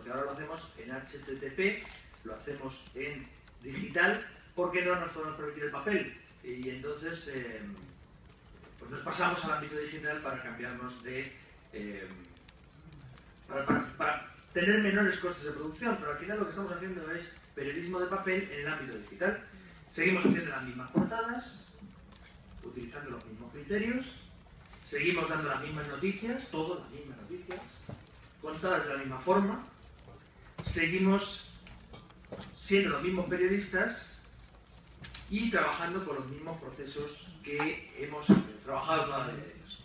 porque ahora lo hacemos en HTTP, lo hacemos en digital, porque no nos podemos permitir el papel. Y entonces pues nos pasamos al ámbito digital para cambiarnos de... para tener menores costes de producción, pero al final lo que estamos haciendo es periodismo de papel en el ámbito digital. Seguimos haciendo las mismas portadas, utilizando los mismos criterios, seguimos dando las mismas noticias, todas las mismas noticias, contadas de la misma forma, seguimos siendo los mismos periodistas y trabajando con los mismos procesos que hemos trabajado toda la vida de ellos.